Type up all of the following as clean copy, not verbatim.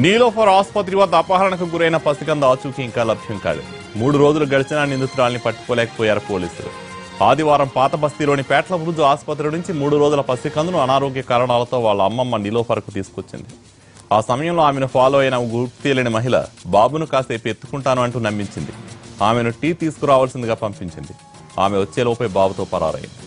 నీలోఫర్ ఆసుపత్రి వద్ద అపహరణకు గురైన పసికంద ఆచూకీ ఇంకా లభ్యం కాలేదు. 3 రోజులు గడిచినా నిందితురాల్ని పట్టుకోలేకపోయారు పోలీసులు. ఆదివారం పాత బస్తీలోని పేట్ల బురుజు ఆసుపత్రి నుంచి 3 రోజుల పసికందును అనారోగ్య కారణాలతో వాళ్ళ అమ్మమ్మ నీలోఫర్కు తీసుకొచ్చింది. ఆ సమయంలో ఆమెను ఫాలో అయిన గుర్తు తెలియని మహిళ బాబును కాసేపు ఎత్తుకుంటాను అంటూ నమ్మించింది. ఆమెను టీ తీసుకురావాల్సిందిగా పంపించింది. ఆమె వచ్చేలోపే బాబుతో పరారైంది.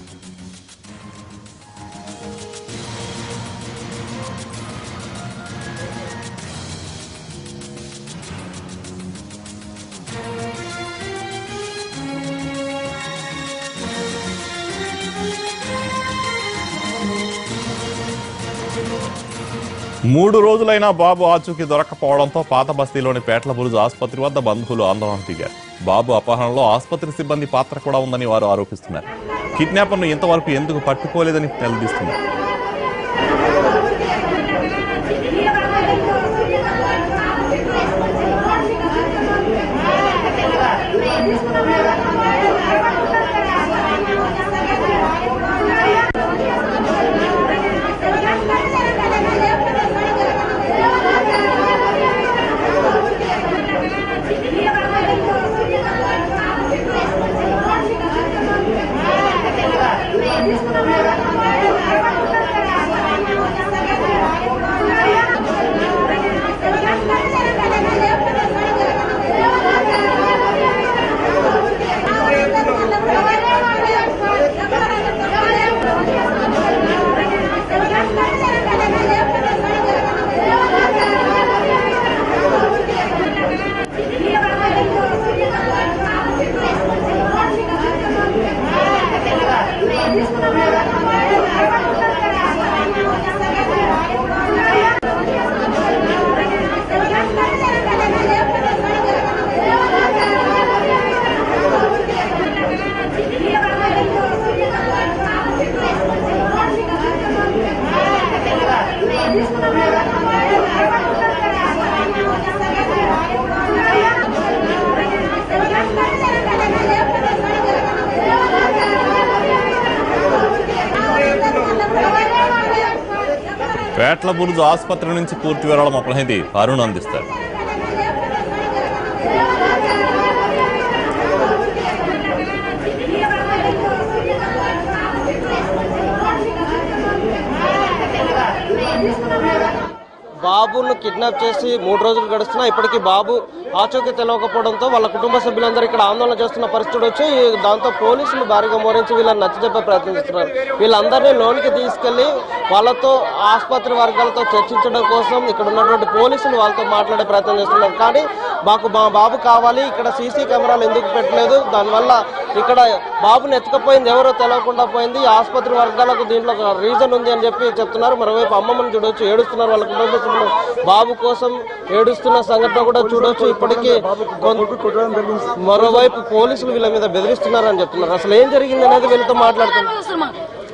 మూడు రోజులైనా బాబు ఆచూకీ దొరకపోవడంతో పాత బస్తీలోని పేట్ల బురుజు ఆసుపత్రి వద్ద బంధువులు ఆందోళన దిగారు. బాబు అపహరణలో ఆసుపత్రి సిబ్బంది పాత్ర కూడా ఉందని వారు ఆరోపిస్తున్నారు. కిడ్నాపర్ను ఇంతవరకు ఎందుకు పట్టుకోలేదని నిలదీస్తున్నారు. పేట్ల బురుజు ఆసుపత్రి నుంచి పూర్తి వివరాల మా ప్రతినిధి అరుణ్ అందిస్తారు. బాబును కిడ్నాప్ చేసి 3 రోజులు గడుస్తున్నా ఇప్పటికీ బాబు ఆచూకీ తెలియకపోవడంతో వాళ్ళ కుటుంబ సభ్యులందరూ ఇక్కడ ఆందోళన చేస్తున్న పరిస్థితి వచ్చి దాంతో పోలీసులు భారీగా మోరించి వీళ్ళని నచ్చజెప్పే ప్రయత్నిస్తున్నారు. వీళ్ళందరినీ లోనికి తీసుకెళ్లి వాళ్ళతో ఆసుపత్రి వర్గాలతో చర్చించడం కోసం ఇక్కడ ఉన్నటువంటి పోలీసులు వాళ్ళతో మాట్లాడే ప్రయత్నం చేస్తున్నారు. కానీ మా బాబు కావాలి, ఇక్కడ సీసీ కెమెరాలు ఎందుకు పెట్టలేదు, దానివల్ల ఇక్కడ బాబుని ఎత్తుకపోయింది ఎవరో తెలియకుండా పోయింది, ఆసుపత్రి వర్గాలకు దీంట్లో ఒక రీజన్ ఉంది అని చెప్పి చెప్తున్నారు. మరోవైపు అమ్మమ్మని చూడొచ్చు, ఏడుస్తున్నారు. వాళ్ళ కుటుంబ సభ్యులు బాబు కోసం ఏడుస్తున్న సంఘటన కూడా చూడొచ్చు. ఇప్పటికీ మరోవైపు పోలీసులు వీళ్ళ మీద బెదిరిస్తున్నారని చెప్తున్నారు. అసలు ఏం జరిగింది అనేది వీళ్ళతో మాట్లాడుతున్నారు.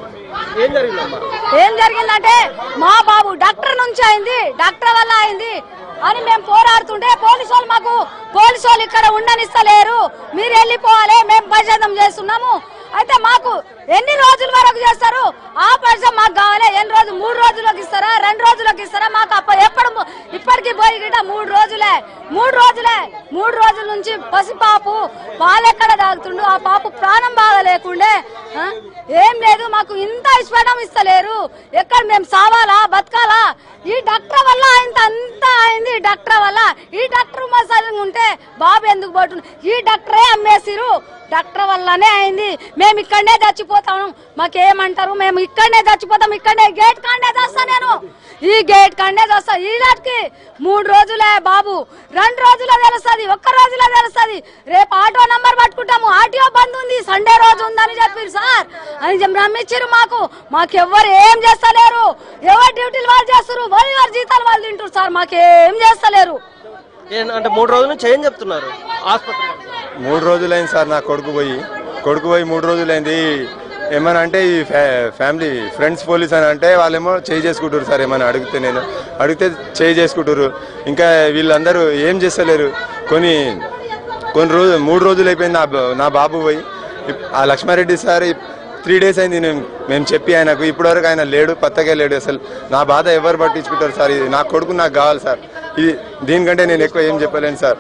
ఏం జరిగిందంటే మా బాబు డాక్టర్ నుంచి అయింది, డాక్టర్ వల్ల అయింది అని మేము పోరాడుతుంటే పోలీసు వాళ్ళు ఇక్కడ ఉండనిస్తలేరు, మీరు వెళ్ళిపోవాలి, మేము పరిశోధన చేస్తున్నాము. అయితే మాకు ఎన్ని రోజుల వరకు చేస్తారు, ఆ పరిశ్రమ మాకు కావాలి. ఎన్ని రోజులు, 3 రోజులకు ఇస్తారా, 2 రోజులకు ఇస్తారా? మాకు ఇప్పటికీ పోయి గిట 3 రోజుల నుంచి పసిపాపు పాలెక్కడ తాగుతుండు, ఆ పాపు ప్రాణం బాగా లేకుండే ఏం లేదు. మాకు ఇంత ఇష్టం ఇస్తలేరు. ఎక్కడ మేము సావాలా, బతకాలా? ఈ డాక్టర్ వల్ల అంతా అయింది. డాక్టర్ వల్ల ఈ డాక్టర్ మసాజ్ ఉంటే బాబు ఎందుకు పోతుంది? ఈ డాక్టరే అమ్మేసిరు, డాక్టర్ వల్లనే అయింది. మేము ఇక్కడనే చచ్చిపోతాము, మాకేమంటారు? మేము ఇక్కడనే చచ్చిపోతాం, ఇక్కడనే గేట్ కాండే చేస్తా. నేను ఈ గేట్ కాండే చేస్తా. ఈ నాటికి 3 రోజులే బాబు, 2 రోజుల్లో తెలుస్తుంది, 1 రోజులో తెలుస్తుంది. రేపు ఆటో నంబర్ పట్టుకుంటాము, ఆటో బంద్ ఉంది, సండే రోజు ఉందని చెప్పారు సార్ అని నమ్మించారు. మాకెవ్వరు ఏం చేస్తలేరు, ఎవరు డ్యూటీలు వాళ్ళు చేస్తారు, ఎవరి జీతాలు వాళ్ళు తింటారు సార్, మాకేం చేస్తలేరు. అంటే 3 రోజుల నుంచి ఏం చెప్తున్నారు? ఆసుపత్రి 3 రోజులైంది సార్. నా కొడుకు పోయి 3 రోజులైంది. ఏమన్నా అంటే ఈ ఫ్యామిలీ ఫ్రెండ్స్ పోలీస్ అని అంటే వాళ్ళేమో చేయి చేసుకుంటారు సార్. ఏమైనా అడిగితే చేయి చేసుకుంటారు. ఇంకా వీళ్ళందరూ ఏం చేస్తలేరు. కొన్ని 3 రోజులు అయిపోయింది నా బాబు పోయి. ఆ లక్ష్మారెడ్డి సార్ 3 డేస్ అయింది మేము చెప్పి ఆయనకు. ఇప్పటివరకు ఆయన లేడు, పత్తగా లేడు. అసలు నా బాధ ఎవరు పట్టించుకుంటారు సార్? నా కొడుకు నాకు కావాలి సార్. ఇది దీనికంటే నేను ఎక్కువ ఏం చెప్పలేను సార్.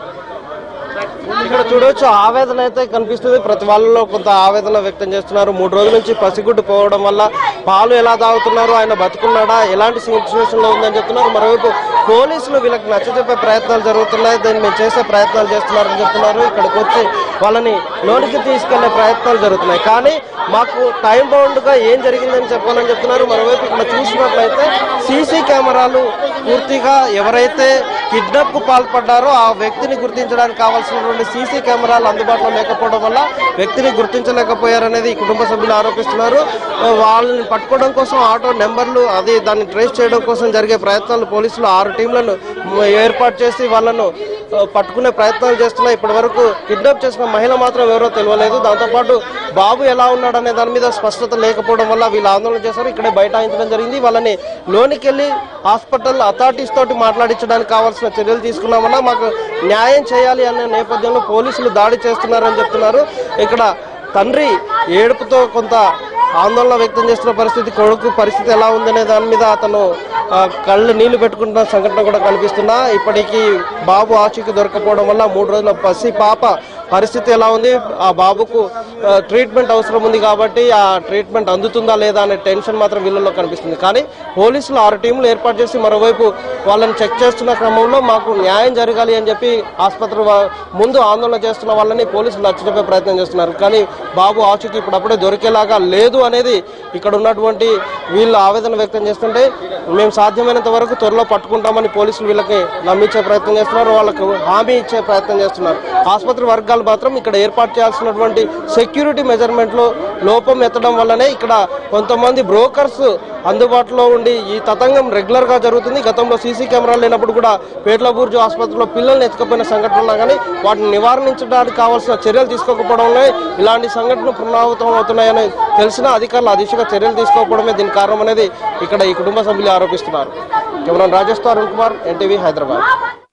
ఇక్కడ చూడవచ్చు ఆవేదన అయితే కనిపిస్తుంది. ప్రతి వాళ్ళలో కొంత ఆవేదన వ్యక్తం చేస్తున్నారు. 3 రోజుల నుంచి పసిగుడ్డు పోవడం వల్ల పాలు ఎలా తాగుతున్నారు, ఆయన బతుకున్నాడా, ఎలాంటి సిచ్యువేషన్ లో ఉందని చెప్తున్నారు. మరోవైపు పోలీసులు వీళ్ళకి నచ్చజెప్పే ప్రయత్నాలు జరుగుతున్నాయి, దాన్ని మేము చేసే ప్రయత్నాలు చేస్తున్నారని చెప్తున్నారు. ఇక్కడికి వచ్చి వాళ్ళని లోనికి తీసుకెళ్లే ప్రయత్నాలు జరుగుతున్నాయి. కానీ మాకు టైం బౌండ్ గా ఏం జరిగిందని చెప్పాలని చెప్తున్నారు. మరోవైపు ఇక్కడ చూసినట్లయితే సీసీ కెమెరాలు పూర్తిగా ఎవరైతే కిడ్నాప్ కు పాల్పడ్డారో ఆ వ్యక్తిని గుర్తించడానికి కావాల్సినటువంటి సీసీ కెమెరాలు అందుబాటులో లేకపోవడం వల్ల వ్యక్తిని గుర్తించలేకపోయారనేది కుటుంబ సభ్యులు ఆరోపిస్తున్నారు. వాళ్ళని పట్టుకోవడం కోసం ఆటో నెంబర్లు దాన్ని ట్రేస్ చేయడం కోసం జరిగే ప్రయత్నాలు పోలీసులు 6 టీంలను ఏర్పాటు చేసి వాళ్ళను పట్టుకునే ప్రయత్నాలు చేస్తున్నాయి. ఇప్పటి వరకు కిడ్నాప్ చేసిన మహిళ మాత్రం ఎవరో తెలియలేదు. దాంతోపాటు బాబు ఎలా ఉన్నాడనే దాని మీద స్పష్టత లేకపోవడం వల్ల వీళ్ళు ఆందోళన చేశారు. ఇక్కడే బైఠాయించడం జరిగింది. వాళ్ళని లోనికి వెళ్ళి హాస్పిటల్ అథారిటీస్ తోటి మాట్లాడించడానికి కావాల్సిన చర్యలు తీసుకున్నామన్నా మాకు న్యాయం చేయాలి అనే నేపథ్యంలో పోలీసులు దాడి చేస్తున్నారని చెప్తున్నారు. ఇక్కడ తండ్రి ఏడుపుతో కొంత ఆందోళన వ్యక్తం చేస్తున్న పరిస్థితి, కొడుకు పరిస్థితి ఎలా ఉందనే దాని మీద అతను కళ్ళు నీళ్లు పెట్టుకుంటున్న సంఘటన కూడా కనిపిస్తున్నా. ఇప్పటికీ బాబు ఆచూకీ దొరకపోవడం వల్ల 3 రోజుల పసి పాప పరిస్థితి ఎలా ఉంది, ఆ బాబుకు ట్రీట్మెంట్ అవసరం ఉంది కాబట్టి ఆ ట్రీట్మెంట్ అందుతుందా లేదా అనే టెన్షన్ మాత్రం వీళ్ళలో కనిపిస్తుంది. కానీ పోలీసులు 6 టీంలు ఏర్పాటు చేసి మరోవైపు వాళ్ళని చెక్ చేస్తున్న క్రమంలో మాకు న్యాయం జరగాలి అని చెప్పి ఆసుపత్రి ముందు ఆందోళన చేస్తున్న వాళ్ళని పోలీసులు నచ్చజెప్పే ప్రయత్నం చేస్తున్నారు. కానీ బాబు ఆచూకీ ఇప్పుడప్పుడే దొరికేలాగా లేదు అనేది ఇక్కడ ఉన్నటువంటి వీళ్ళు ఆవేదన వ్యక్తం చేస్తుంటే మేము సాధ్యమైనంత వరకు త్వరలో పట్టుకుంటామని పోలీసులు వీళ్ళకి నమ్మించే ప్రయత్నం చేస్తున్నారు, వాళ్ళకు హామీ ఇచ్చే ప్రయత్నం చేస్తున్నారు. ఆసుపత్రి వర్గాలు మాత్రం ఇక్కడ ఏర్పాటు చేయాల్సినటువంటి సెక్యూరిటీ మెజర్మెంట్ లో లోపం ఎత్తడం వల్లనే ఇక్కడ కొంతమంది బ్రోకర్స్ అందుబాటులో ఉండి ఈ తతంగం రెగ్యులర్ గా జరుగుతుంది. గతంలో సీసీ కెమెరాలు లేనప్పుడు కూడా పేట్లబూర్జు ఆసుపత్రిలో పిల్లల్ని ఎత్తుకపోయిన సంఘటనలు కానీ వాటిని నివారించడానికి కావాల్సిన చర్యలు తీసుకోకపోవడంలో ఇలాంటి సంఘటనలు పునరావృతం అవుతున్నాయని తెలిసిన అధికారులు ఆ దిశగా చర్యలు తీసుకోకపోవడమే దీనికి కారణం అనేది ఇక్కడ ఈ కుటుంబ సభ్యులు ఆరోపిస్తున్నారు. కెమెరా రాజేష్ తో అరుణ్ కుమార్, NTV హైదరాబాద్.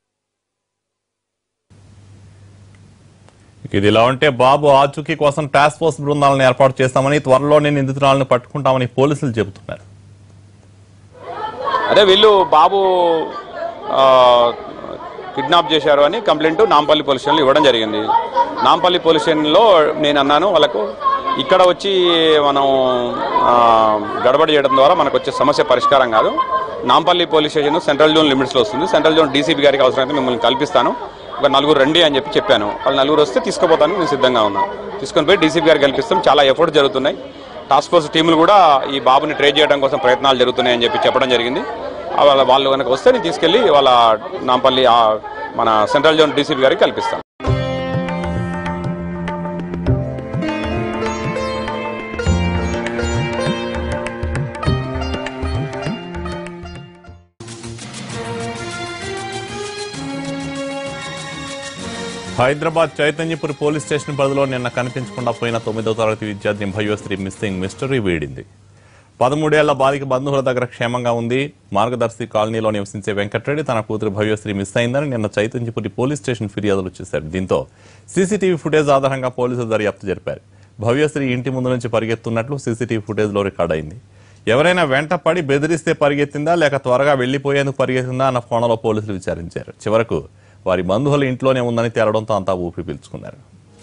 ఇదిలా ఉంటే బాబు ఆచూకీ కోసం టాస్క్ ఫోర్స్ బృందాలను ఏర్పాటు చేస్తామని, త్వరలోనే నిందితురాలను పట్టుకుంటామని పోలీసులు చెబుతున్నారు. అదే వీళ్ళు బాబు కిడ్నాప్ చేశారు అని కంప్లైంట్ నాంపల్లి పోలీస్ స్టేషన్లో ఇవ్వడం జరిగింది. నాంపల్లి పోలీస్ స్టేషన్లో నేను అన్నాను వాళ్ళకు, ఇక్కడ వచ్చి మనం గడబడి చేయడం ద్వారా మనకు వచ్చే సమస్య పరిష్కారం కాదు. Nampally police station central zone లిమిట్స్లో వస్తుంది. సెంట్రల్ జోన్ డీసీపీ గారికి అవసరమైతే మిమ్మల్ని కల్పిస్తాను, ఒక 4 రండి అని చెప్పాను. వాళ్ళు 4 వస్తే తీసుకుపోతాను, నేను సిద్ధంగా ఉన్నాను. తీసుకొని పోయి డీసీపీ గారికి కల్పిస్తాం. చాలా ఎఫర్ట్స్ జరుగుతున్నాయి. టాస్క్ ఫోర్స్ టీములు కూడా ఈ బాబుని ట్రేస్ చేయడం కోసం ప్రయత్నాలు జరుగుతున్నాయని చెప్పడం జరిగింది. వాళ్ళు కనుక వస్తే నేను తీసుకెళ్లి వాళ్ళ నాంపల్లి మన సెంట్రల్ జోన్ డీసీపీ గారికి కల్పిస్తాను. హైదరాబాద్ చైతన్యపురి పోలీస్ స్టేషన్ పరిధిలో నిన్న కనిపించకుండా పోయిన 9వ తరగతి విద్యార్థి భవ్యశ్రీ మిస్సింగ్ మిస్టరీ వీడింది. 13 ఏళ్ల బాలిక బంధువుల దగ్గర క్షేమంగా ఉంది. మార్గదర్శి కాలనీలో నివసించే వెంకటరెడ్డి తన కూతురు భవ్యశ్రీ మిస్ అయిందని నిన్న చైతన్యపురి పోలీస్ స్టేషన్ ఫిర్యాదులు చేశారు. దీంతో సీసీటీవీ ఫుటేజ్ ఆధారంగా పోలీసులు దర్యాప్తు జరిపారు. భవ్యశ్రీ ఇంటి ముందు నుంచి పరిగెత్తున్నట్లు సీసీటీవీ ఫుటేజ్లో రికార్డ్ అయింది. ఎవరైనా వెంట పడి బెదిరిస్తే పరిగెత్తిందా లేక త్వరగా వెళ్లిపోయేందుకు పరిగెత్తిందా అన్న కోణంలో పోలీసులు విచారించారు. చివరకు వారి బంధువుల ఇంట్లోనే ఉందని తేలడంతో అంతా ఊపి పీల్చుకున్నారు.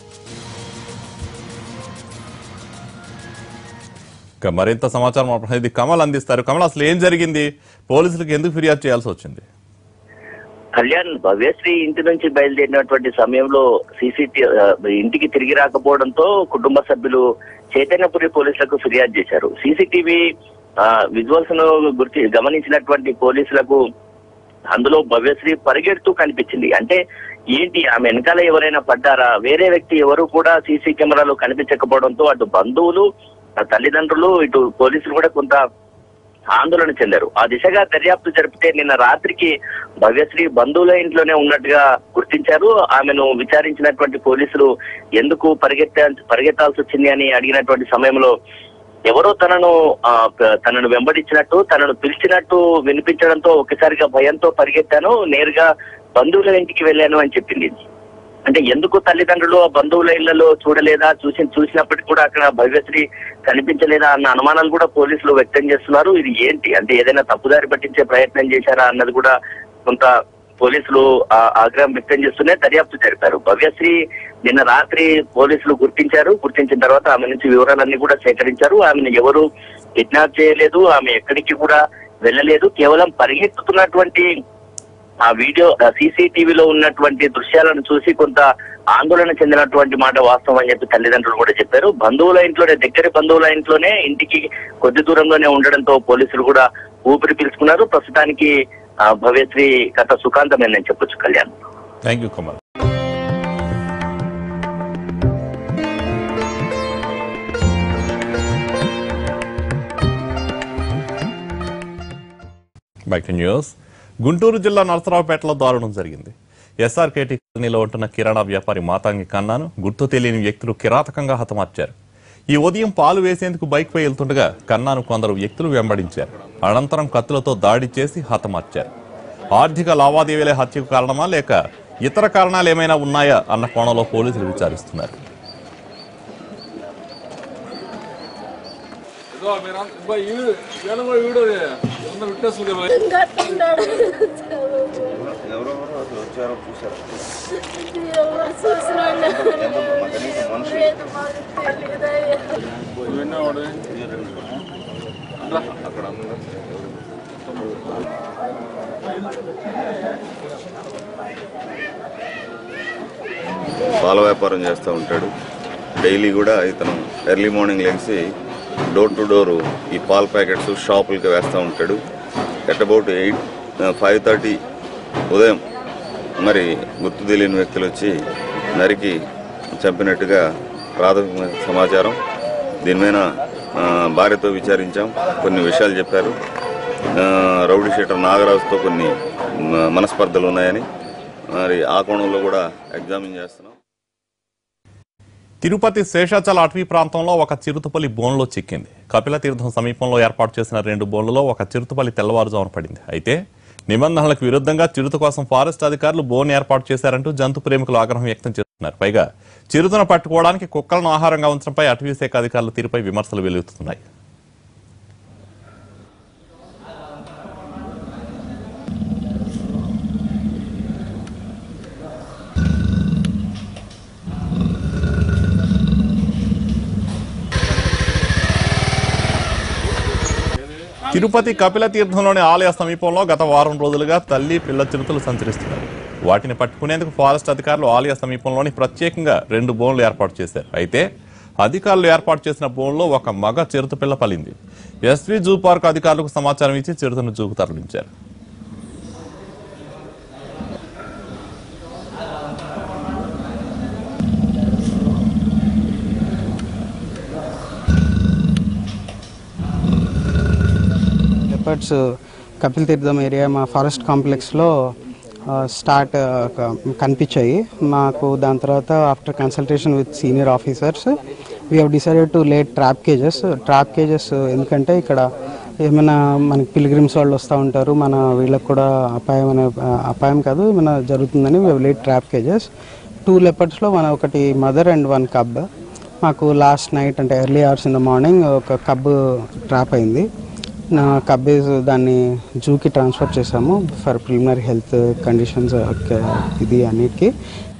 మరింత సమాచారం మా ప్రతినిధి కమల్ అందిస్తారు. కమల్, అసలు ఏం జరిగింది? పోలీసులకు ఎందుకు ఫిర్యాదు చేయాల్సి వచ్చింది? కళ్యాణ్ భవ్యశ్రీ ఇంటి నుంచి బయలుదేరినటువంటి సమయంలో ఇంటికి తిరిగి రాకపోవడంతో కుటుంబ సభ్యులు చైతన్యపురి పోలీసులకు ఫిర్యాదు చేశారు. సీసీటీవీ విజువల్స్ ను గమనించినటువంటి పోలీసులకు అందులో భవ్యశ్రీ పరిగెడుతూ కనిపించింది. అంటే ఏంటి, ఆమె వెనకాల ఎవరైనా పడ్డారా? వేరే వ్యక్తి ఎవరు కూడా సీసీ కెమెరాలు కనిపించకపోవడంతో అటు బంధువులు, తల్లిదండ్రులు, ఇటు పోలీసులు కూడా కొంత ఆందోళన చెందారు. ఆ దిశగా దర్యాప్తు జరిపితే నిన్న రాత్రికి భవ్యశ్రీ బంధువుల ఇంట్లోనే ఉన్నట్టుగా గుర్తించారు. ఆమెను విచారించినటువంటి పోలీసులు ఎందుకు పరిగెత్తాల్సి వచ్చింది అని అడిగినటువంటి సమయంలో ఎవరో తనను వెంబడించినట్టు, తనను పిలిచినట్టు వినిపించడంతో ఒక్కసారిగా భయంతో పరిగెత్తాను, నేరుగా బంధువుల ఇంటికి వెళ్ళాను అని చెప్పింది. అంటే ఎందుకు తల్లిదండ్రులు ఆ బంధువుల ఇళ్లలో చూడలేదా, చూసినప్పటికీ కూడా అక్కడ భవ్యశ్రీ కనిపించలేదా అన్న అనుమానాలు కూడా పోలీసులు వ్యక్తం చేస్తున్నారు. ఇది ఏంటి అంటే ఏదైనా తప్పుదారి పట్టించే ప్రయత్నం చేశారా అన్నది కూడా కొంత పోలీసులు ఆగ్రహం వ్యక్తం చేస్తూనే దర్యాప్తు జరిపారు. భవ్యశ్రీ నిన్న రాత్రి పోలీసులు గుర్తించిన తర్వాత ఆమె నుంచి వివరాలన్నీ కూడా సేకరించారు. ఆమెను ఎవరు కిడ్నాప్ చేయలేదు, ఆమె ఎక్కడికి కూడా వెళ్ళలేదు. కేవలం పరిగెత్తుతున్నటువంటి ఆ వీడియో సీసీటీవీలో ఉన్నటువంటి దృశ్యాలను చూసి కొంత ఆందోళన చెందినటువంటి మాట వాస్తవం అని చెప్పి తల్లిదండ్రులు కూడా చెప్పారు. దగ్గరి బంధువుల ఇంట్లోనే ఇంటికి కొద్ది దూరంలోనే ఉండడంతో పోలీసులు కూడా ఊపిరి పీల్చుకున్నారు. ప్రస్తుతానికి భవ్యశ్రీ కథ సుఖాంతమైందని చెప్పొచ్చు. Kalyan, thank you Kamal. Back to news. Guntur జిల్లా నరసరావుపేటలో దారుణం జరిగింది. ఎస్ఆర్కేటీ కాలనీలో ఉంటున్న కిరాణా వ్యాపారి మాతాంగి కన్నాను గుర్తు తెలియని వ్యక్తులు కిరాతకంగా హతమార్చారు. ఈ ఉదయం పాలు వేసేందుకు బైక్ పై వెళ్తుండగా కన్నాను కొందరు వ్యక్తులు వెంబడించారు. అనంతరం కత్తులతో దాడి చేసి హతమార్చారు. ఆర్థిక లావాదేవీలే హత్యకు కారణమా లేక ఇతర కారణాలు ఏమైనా ఉన్నాయా అన్న కోణంలో పోలీసులు విచారిస్తున్నారు. పాల వ్యాపారం చేస్తూ ఉంటాడు. డైలీ కూడా ఇతను ఎర్లీ మార్నింగ్ లెగ్సి డోర్ టు డోర్ ఈ పాల ప్యాకెట్స్ షాపులకి వేస్తూ ఉంటాడు. ఎట్ అబౌట్ 5:30 ఉదయం మరి గుర్తు తెలియని వ్యక్తులు వచ్చి నరికి చంపినట్టుగా ప్రాథమిక సమాచారం. దీని మీద భార్యతో విచారించాం. కొన్ని విషయాలు చెప్పారు. రౌడీ షీటర్ నాగరాజుతో కొన్ని మనస్పర్ధలు ఉన్నాయని మరి ఆ కోణంలో కూడా ఎగ్జామిన్ చేస్తున్నాం. తిరుపతి శేషాచల అటవీ ప్రాంతంలో ఒక చిరుతపల్లి బోన్లో చిక్కింది. కపిల తీర్థం సమీపంలో ఏర్పాటు చేసిన 2 బోన్లలో ఒక చిరుతపల్లి తెల్లవారుజామున పడింది. అయితే నిబంధనలకు విరుద్ధంగా చిరుత కోసం ఫారెస్ట్ అధికారులు బోన్ ఏర్పాటు చేశారంటూ జంతు ప్రేమికులు ఆగ్రహం వ్యక్తం చేస్తున్నారు. పైగా చిరుతను పట్టుకోవడానికి కుక్కలను ఆహారంగా ఉంచడంపై అటవీ శాఖ అధికారుల తీరుపై విమర్శలు వెలువెత్తుతున్నాయి. తిరుపతి కపిల తీర్థంలోని ఆలయ సమీపంలో గత వారం రోజులుగా తల్లి పిల్ల చిరుతలు సంచరిస్తున్నారు. వాటిని పట్టుకునేందుకు ఫారెస్ట్ అధికారులు ఆలయ సమీపంలోని ప్రత్యేకంగా 2 బోన్లు ఏర్పాటు చేశారు. అయితే అధికారులు ఏర్పాటు చేసిన బోన్లో ఒక మగ చిరుత పిల్ల పలింది. ఎస్వి జూ పార్క్ అధికారులకు సమాచారం ఇచ్చి చిరుతను జూకు తరలించారు. కపిల్ తీర్థం ఏరియా మా ఫారెస్ట్ కాంప్లెక్స్లో కనిపించాయి మాకు. దాని తర్వాత after consultation with senior officers we have decided to laid trap cages ఎందుకంటే ఇక్కడ ఏమైనా మనకి పిల్గ్రిమ్స్ వాళ్ళు వస్తూ ఉంటారు, మన వీళ్ళకి కూడా అపాయం కాదు ఏమైనా జరుగుతుందని we have laid trap cages. 2 leopardsలో ఒకటి మదర్ అండ్ 1 cub. మాకు లాస్ట్ నైట్ అంటే early hours in the morning ఒక కబ్ ట్రాప్ అయింది. నా కబ్బేజ్ దాన్ని జూకి ట్రాన్స్ఫర్ చేశాము ఫర్ ప్రిలిమినరీ హెల్త్ కండిషన్స్ ఇది అన్నిటికీ.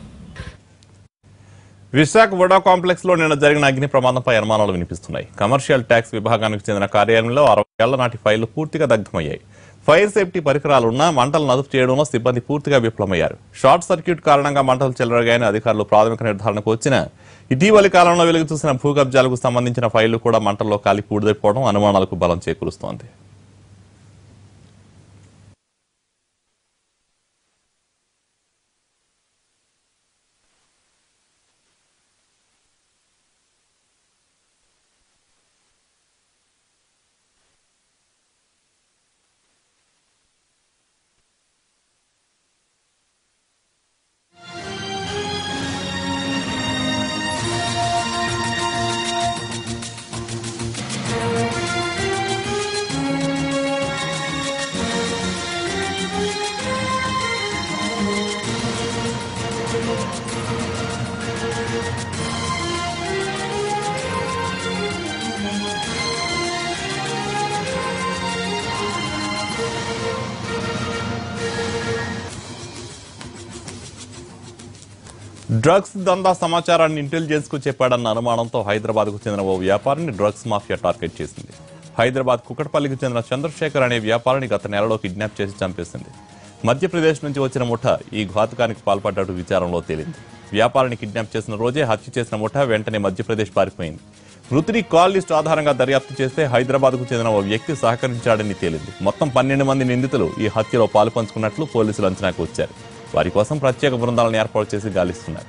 విశాఖ వడా కాంప్లెక్స్ లో నిన్న జరిగిన అగ్ని ప్రమాదంపై అనుమానాలు వినిపిస్తున్నాయి. కమర్షియల్ ట్యాక్స్ విభాగానికి చెందిన కార్యాలయంలో 60 ఏళ్ల నాటి ఫైళ్లు పూర్తిగా దగ్ధమయ్యాయి. ఫైర్ సేఫ్టీ పరికరాలున్నా మంటలు అదుపు చేయడంలో సిబ్బంది పూర్తిగా విఫలమయ్యారు. షార్ట్ సర్క్యూట్ కారణంగా మంటలు చెలరగాయని అధికారులు ప్రాథమిక నిర్ధారణకు వచ్చిన ఇటీవలి కాలంలో వెలుగు చూసిన భూ కబ్జాలకు సంబంధించిన ఫైళ్లు కూడా మంటల్లో కాలి పూడిదైపోవడం అనుమానాలకు బలం చేకూరుస్తోంది. డ్రగ్స్ దందా సమాచారాన్ని ఇంటెలిజెన్స్ కు చెప్పాడన్న అనుమానంతో హైదరాబాద్ కు చెందిన ఓ వ్యాపారిని డ్రగ్స్ మాఫియా టార్గెట్ చేసింది. హైదరాబాద్ కుకట్పల్లికి చెందిన చంద్రశేఖర్ అనే వ్యాపారిని గత నెలలో కిడ్నాప్ చేసి చంపేసింది. మధ్యప్రదేశ్ నుంచి వచ్చిన ముఠా ఈ ఘాతుకానికి పాల్పడ్డట్టు విచారణలో తేలింది. వ్యాపారిని కిడ్నాప్ చేసిన రోజే హత్య చేసిన ముఠా వెంటనే మధ్యప్రదేశ్ పారిపోయింది. మృతుడి కాల్ లిస్టు ఆధారంగా దర్యాప్తు చేస్తే హైదరాబాద్ కు చెందిన ఓ వ్యక్తి సహకరించాడని తేలింది. మొత్తం 12 మంది నిందితులు ఈ హత్యలో పాల్పంచుకున్నట్లు పోలీసులు అంచనాకు వచ్చారు. వారి కోసం ప్రత్యేక బృందాలను ఏర్పాటు చేసి గాలిస్తున్నారు.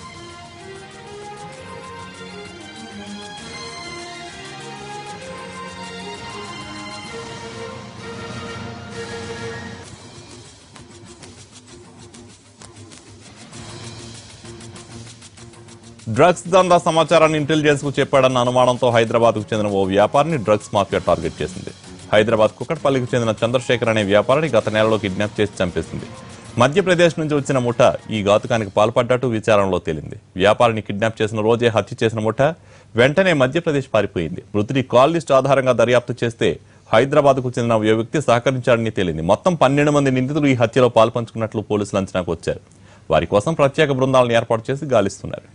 డ్రగ్స్ దందా సమాచారాన్ని ఇంటెలిజెన్స్ కు చెప్పాడన్న అనుమానంతో హైదరాబాద్ కు చెందిన ఓ వ్యాపారిని డ్రగ్స్ మాఫియా టార్గెట్ చేసింది. హైదరాబాద్ కుకట్పల్లికి చెందిన చంద్రశేఖర్ అనే వ్యాపారిని గత నెలలో కిడ్నాప్ చేసి చంపేసింది. మధ్యప్రదేశ్ నుంచి వచ్చిన ముఠా ఈ ఘాతుకానికి పాల్పడ్డట్టు విచారణలో తేలింది. వ్యాపారిని కిడ్నాప్ చేసిన రోజే హత్య చేసిన ముఠా వెంటనే మధ్యప్రదేశ్ పారిపోయింది. మృతుడి కాల్ లిస్టు ఆధారంగా దర్యాప్తు చేస్తే హైదరాబాద్ కు చెందిన ఓ వ్యక్తి సహకరించాడని తేలింది. మొత్తం 12 మంది నిందితులు ఈ హత్యలో పాల్పంచుకున్నట్లు పోలీసులు అంచనాకు వచ్చారు. వారి కోసం ప్రత్యేక బృందాలను ఏర్పాటు చేసి గాలిస్తున్నారు.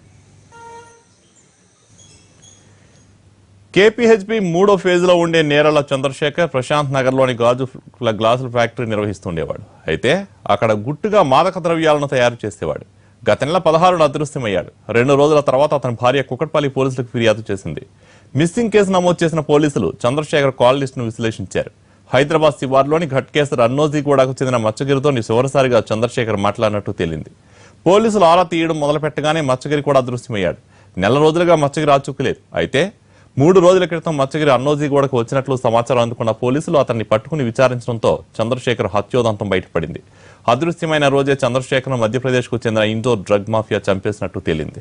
కేపీహెచ్పీ 3వ ఫేజ్లో ఉండే నేరళ్ల చంద్రశేఖర్ ప్రశాంత్ నగర్లోని గ్లాసుల ఫ్యాక్టరీ నిర్వహిస్తుండేవాడు. అయితే అక్కడ గుట్టుగా మాదక ద్రవ్యాలను తయారు చేసేవాడు. గత నెల 16న అదృశ్యమయ్యాడు. 2 రోజుల తర్వాత అతని భార్య కుకట్పల్లి పోలీసులకు ఫిర్యాదు చేసింది. మిస్సింగ్ కేసు నమోదు చేసిన పోలీసులు చంద్రశేఖర్ కాల్ లిస్టును విశ్లేషించారు. హైదరాబాద్ శివార్లోని ఘట్కేసర్ అన్నోజీగూడకు చెందిన మచ్చగిరితో చివరిసారిగా చంద్రశేఖర్ మాట్లాడినట్టు తేలింది. పోలీసులు ఆరా తీయడం మొదలుపెట్టగానే మచ్చగిరి కూడా అదృశ్యమయ్యాడు. నెల రోజులుగా మచ్చగిరి ఆచూకలేదు. అయితే 3 రోజుల క్రితం మచ్చగిరి అన్నోజీగూడకు వచ్చినట్లు సమాచారం అందుకున్న పోలీసులు అతన్ని పట్టుకుని విచారించడంతో చంద్రశేఖర్ హత్యోదంతం బయటపడింది. అదృశ్యమైన రోజే చంద్రశేఖర్ మధ్యప్రదేశ్ కు చెందిన ఇండోర్ డ్రగ్ మాఫియా చంపేసినట్టు తేలింది.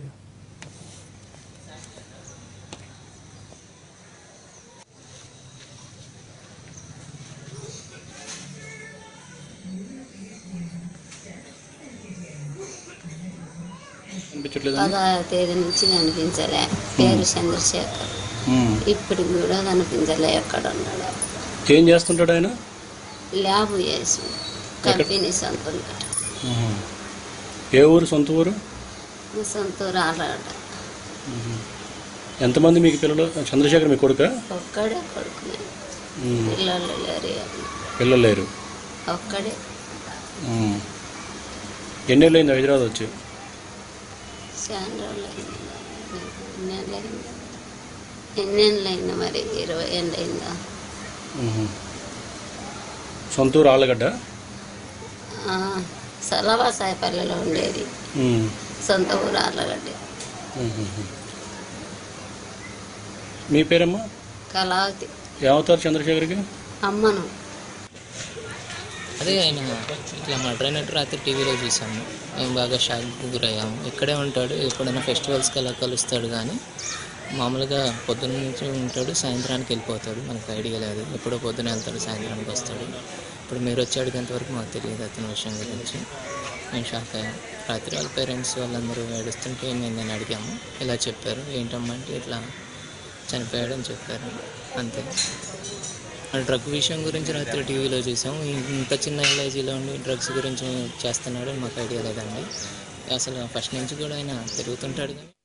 తేదీ నుంచి కనిపించలే. పేరు చంద్రశేఖర్. ఇప్పటికి కూడా కనిపించలే. ఎక్కడ ఉన్నాడు? ఏం చేస్తుంటాడు ఆయన? ల్యాబ్ చేసి కంపెనీ సొంత. ఏ ఊరు? సొంత ఊరు? సొంత ఊరు ఆలగడ్డ. ఎంతమంది మీకు పిల్లలు? చంద్రశేఖర్ మీ కొడుక? ఒక్కడే కొడుకు. పిల్లలు లేరు. పిల్లలు లేరు. ఒక్కడే. ఎన్నేళ్ళు అయింది హైదరాబాద్ వచ్చి? ఎన్నేళ్ళైందా? మరి 20 ఏళ్ళు అయిందా? సొంతూరు ఆళ్ళగడ్డ? సలవా సాయిపల్లిలో ఉండేది. సొంత ఊరు ఆళ్ళగడ్డ. మీ పేరమ్మా? కళావతి. ఏమవుతారు చంద్రశేఖర్కి? అమ్మను. అదే ఆయన ఇట్లా మర్డర్ అయినట్టు రాత్రి టీవీలో చూసాము. మేము బాగా షాక్కి గురయ్యాము. ఇక్కడే ఉంటాడు. ఎప్పుడైనా ఫెస్టివల్స్కి అలా కలుస్తాడు. కానీ మామూలుగా పొద్దున్న నుంచి ఉంటాడు, సాయంత్రానికి వెళ్ళిపోతాడు. మనకు ఐడియా లేదు. ఎప్పుడో పొద్దున వెళ్తాడు, సాయంత్రానికి వస్తాడు. ఇప్పుడు మీరు వచ్చి అడిగేంతవరకు మాకు తెలియదు అతని విషయం గురించి. మేము షాక్ అయ్యాం. రాత్రి వాళ్ళ పేరెంట్స్ వాళ్ళందరూ ఏడుస్తుంటే ఏమైందని అడిగాము. ఇలా చెప్పారు. ఏంటమ్మా అంటే ఇట్లా చనిపోయాడని చెప్పారు. అంతే. డ్రగ్ విషయం గురించి రాత్రి టీవీలో చూసాము. ఇంత చిన్న ఎల్ఐజీలో ఉండి డ్రగ్స్ గురించి చేస్తున్నాడు మాకు ఐడియా లేదండి. అసలు ఫస్ట్ నుంచి కూడా ఆయన తిరుగుతుంటాడు.